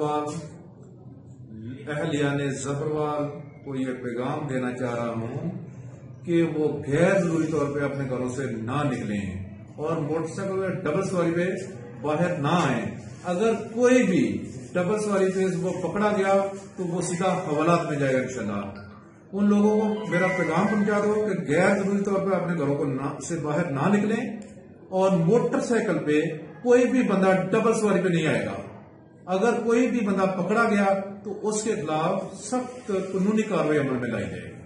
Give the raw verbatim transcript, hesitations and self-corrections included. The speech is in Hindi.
जफरवाल, अहलिया ने जफरवाल को ये पैगाम देना चाह रहा हूं कि वो गैर जरूरी तौर पे अपने घरों से ना निकलें और मोटरसाइकिल में डबल सवारी पे बाहर ना आए। अगर कोई भी डबल सवारी पे वो पकड़ा गया तो वो सीधा हवालात में जाएगा इंशाल्लाह। उन लोगों को मेरा पैगाम पहुंचा दो कि गैर जरूरी तौर पे अपने घरों को ना, से बाहर ना निकलें और मोटरसाइकिल पे कोई भी बंदा डबल सवारी पे नहीं आएगा। अगर कोई भी बंदा पकड़ा गया तो उसके खिलाफ सख्त कानूनी कार्रवाई अमल में लाई जाएगी।